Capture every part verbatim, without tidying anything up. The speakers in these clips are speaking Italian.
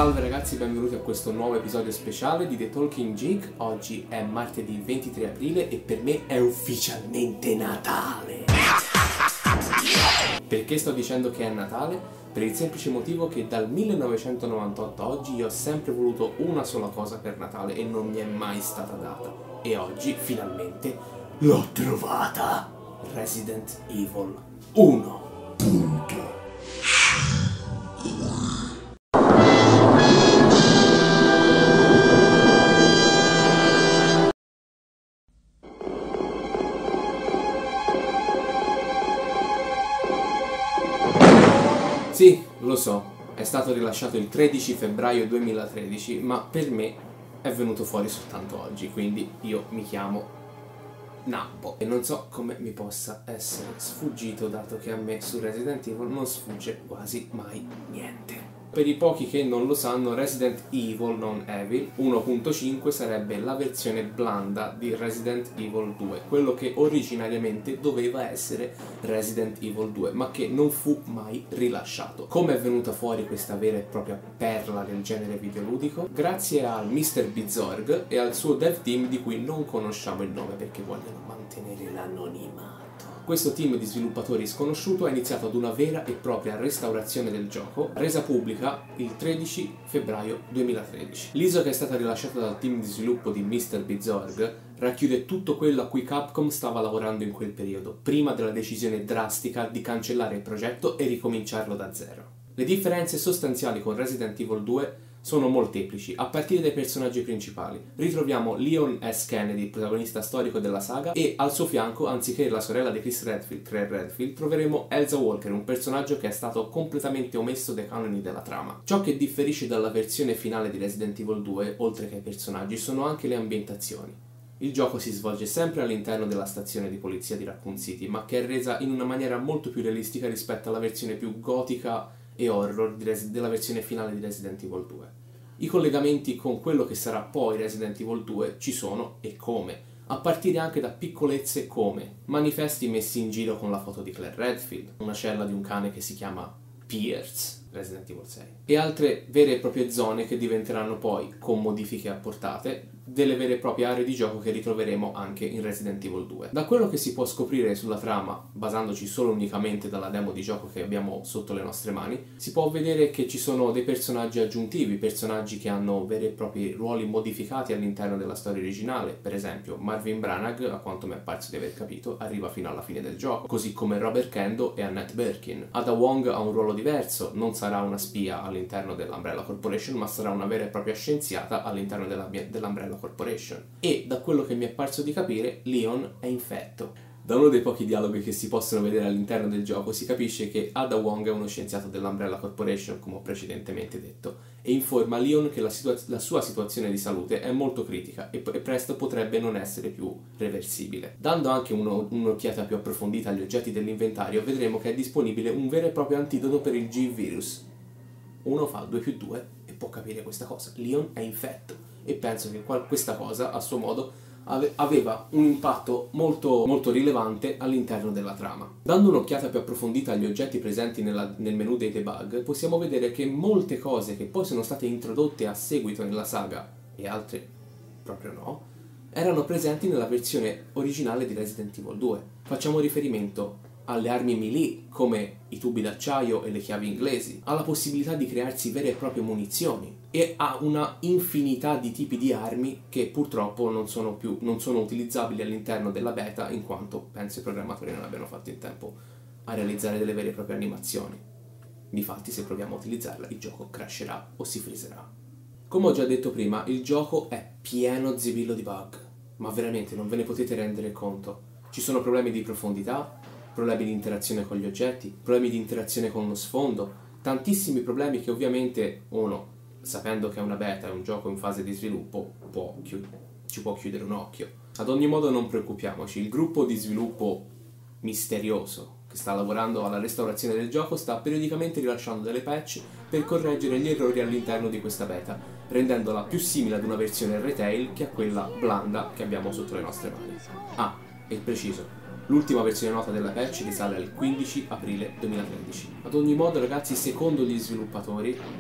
Salve ragazzi, benvenuti a questo nuovo episodio speciale di The Talking Geek. Oggi è martedì ventitré aprile e per me è ufficialmente Natale. Perché sto dicendo che è Natale? Per il semplice motivo che dal millenovecentonovantotto a oggi io ho sempre voluto una sola cosa per Natale e non mi è mai stata data. E oggi, finalmente, l'ho trovata! Resident Evil uno. Punto. Sì, lo so, è stato rilasciato il tredici febbraio duemilatredici, ma per me è venuto fuori soltanto oggi, quindi io mi chiamo Nappo. E non so come mi possa essere sfuggito, dato che a me su Resident Evil non sfugge quasi mai niente. Per i pochi che non lo sanno, Resident Evil, non Evil, uno punto cinque sarebbe la versione blanda di Resident Evil due, quello che originariamente doveva essere Resident Evil due, ma che non fu mai rilasciato. Come è venuta fuori questa vera e propria perla del genere videoludico? Grazie al mister Bizorg e al suo dev team di cui non conosciamo il nome perché vogliono mantenere l'anonimato. Questo team di sviluppatori sconosciuto ha iniziato ad una vera e propria restaurazione del gioco, resa pubblica il tredici febbraio duemilatredici. L'I S O che è stata rilasciata dal team di sviluppo di mister Bizorg racchiude tutto quello a cui Capcom stava lavorando in quel periodo, prima della decisione drastica di cancellare il progetto e ricominciarlo da zero. Le differenze sostanziali con Resident Evil due sono molteplici, a partire dai personaggi principali. Ritroviamo Leon S. Kennedy, protagonista storico della saga, e al suo fianco, anziché la sorella di Chris Redfield, Claire Redfield, troveremo Elsa Walker, un personaggio che è stato completamente omesso dai canoni della trama. Ciò che differisce dalla versione finale di Resident Evil due, oltre che ai personaggi, sono anche le ambientazioni. Il gioco si svolge sempre all'interno della stazione di polizia di Raccoon City, ma che è resa in una maniera molto più realistica rispetto alla versione più gotica e horror della versione finale di Resident Evil due. I collegamenti con quello che sarà poi Resident Evil due ci sono, e come, a partire anche da piccolezze come manifesti messi in giro con la foto di Claire Redfield, una cella di un cane che si chiama Pierce, Resident Evil sei, e altre vere e proprie zone che diventeranno poi, con modifiche apportate, delle vere e proprie aree di gioco che ritroveremo anche in Resident Evil due. Da quello che si può scoprire sulla trama, basandoci solo unicamente dalla demo di gioco che abbiamo sotto le nostre mani, si può vedere che ci sono dei personaggi aggiuntivi, personaggi che hanno veri e propri ruoli modificati all'interno della storia originale. Per esempio, Marvin Branagh, a quanto mi è parso di aver capito, arriva fino alla fine del gioco, così come Robert Kendo e Annette Birkin. Ada Wong ha un ruolo diverso, non sarà una spia all'interno dell'Umbrella Corporation, ma sarà una vera e propria scienziata all'interno dell'Umbrella Corporation. E da quello che mi è parso di capire, Leon è infetto. Da uno dei pochi dialoghi che si possono vedere all'interno del gioco si capisce che Ada Wong è uno scienziato dell'Umbrella Corporation, come ho precedentemente detto, e informa Leon che la, la sua situazione di salute è molto critica e, e presto potrebbe non essere più reversibile. Dando anche uno, un'occhiata più approfondita agli oggetti dell'inventario, vedremo che è disponibile un vero e proprio antidoto per il G-Virus. Uno fa due più due e può capire questa cosa. Leon è infetto. E penso che questa cosa, a suo modo, aveva un impatto molto, molto rilevante all'interno della trama. Dando un'occhiata più approfondita agli oggetti presenti nella, nel menu dei debug, possiamo vedere che molte cose che poi sono state introdotte a seguito nella saga, e altre proprio no, erano presenti nella versione originale di Resident Evil due. Facciamo riferimento alle armi melee, come i tubi d'acciaio e le chiavi inglesi, alla possibilità di crearsi vere e proprie munizioni, e a una infinità di tipi di armi che purtroppo non sono più non sono utilizzabili all'interno della beta, in quanto penso i programmatori non abbiano fatto in tempo a realizzare delle vere e proprie animazioni. Difatti, se proviamo a utilizzarla, il gioco crasherà o si freezerà. Come ho già detto prima, il gioco è pieno zibillo di bug, ma veramente non ve ne potete rendere conto. Ci sono problemi di profondità, problemi di interazione con gli oggetti, problemi di interazione con lo sfondo, tantissimi problemi che ovviamente uno, sapendo che è una beta, è un gioco in fase di sviluppo, può ci può chiudere un occhio. Ad ogni modo non preoccupiamoci, il gruppo di sviluppo misterioso che sta lavorando alla restaurazione del gioco sta periodicamente rilasciando delle patch per correggere gli errori all'interno di questa beta, rendendola più simile ad una versione retail che a quella blanda che abbiamo sotto le nostre mani. Ah, e preciso, l'ultima versione nota della patch risale al quindici aprile duemilatredici. Ad ogni modo, ragazzi, secondo gli sviluppatori,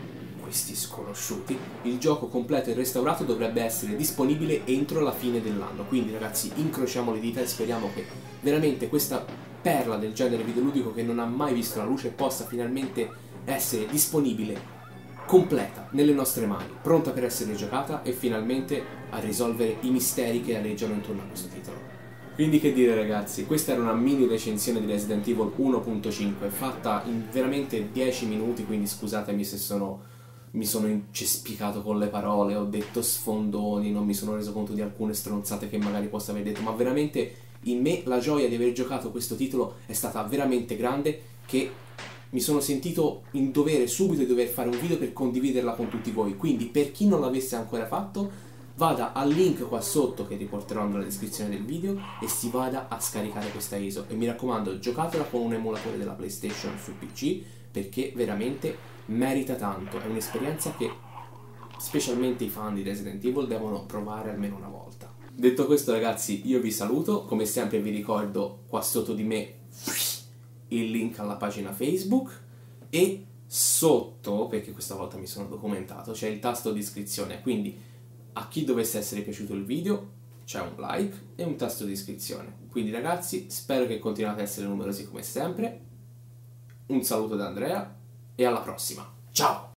questi sconosciuti, il gioco completo e restaurato dovrebbe essere disponibile entro la fine dell'anno. Quindi ragazzi, incrociamo le dita e speriamo che veramente questa perla del genere videoludico che non ha mai visto la luce possa finalmente essere disponibile completa nelle nostre mani, pronta per essere giocata e finalmente a risolvere i misteri che aleggiano intorno a questo titolo. Quindi che dire ragazzi, questa era una mini recensione di Resident Evil uno punto cinque fatta in veramente dieci minuti, quindi scusatemi se sono, mi sono incespicato con le parole, ho detto sfondoni, non mi sono reso conto di alcune stronzate che magari posso aver detto, ma veramente in me la gioia di aver giocato questo titolo è stata veramente grande, che mi sono sentito in dovere subito di dover fare un video per condividerla con tutti voi. Quindi per chi non l'avesse ancora fatto, vada al link qua sotto che riporterò nella descrizione del video e si vada a scaricare questa I S O. E mi raccomando, giocatela con un emulatore della PlayStation su P C, perché veramente merita tanto. È un'esperienza che specialmente i fan di Resident Evil devono provare almeno una volta. Detto questo ragazzi, io vi saluto, come sempre vi ricordo qua sotto di me il link alla pagina Facebook e sotto, perché questa volta mi sono documentato, c'è il tasto di iscrizione, quindi a chi dovesse essere piaciuto il video c'è un like e un tasto di iscrizione. Quindi ragazzi, spero che continuate a essere numerosi come sempre, un saluto da Andrea e alla prossima, ciao!